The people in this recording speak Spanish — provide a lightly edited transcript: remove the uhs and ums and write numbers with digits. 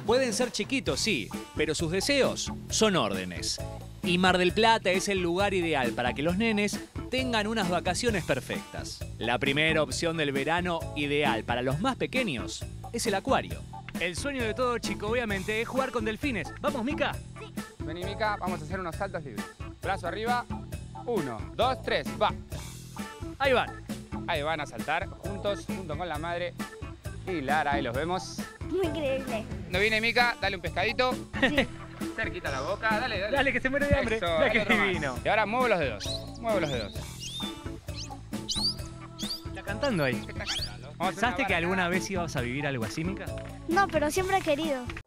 Pueden ser chiquitos, sí, pero sus deseos son órdenes. Y Mar del Plata es el lugar ideal para que los nenes tengan unas vacaciones perfectas. La primera opción del verano ideal para los más pequeños es el acuario. El sueño de todo chico, obviamente, es jugar con delfines. ¿Vamos, Mica? Vení, Mica, vamos a hacer unos saltos libres. Brazo arriba. 1, 2, 3, va. Ahí van. Ahí van a saltar juntos, junto con la madre y Lara. Ahí los vemos. Muy increíble. No viene Mica, dale un pescadito. Sí. Cerquita la boca, dale, dale. Dale, que se muere de hambre. Eso, Mira dale qué otro más. divino. Y ahora muevo los dedos. Muevo los dedos. Está cantando ahí. ¿Qué está cantando? Vamos a hacer ¿Pensaste una que barra. alguna vez ibas a vivir algo así, Mica? No, pero siempre he querido.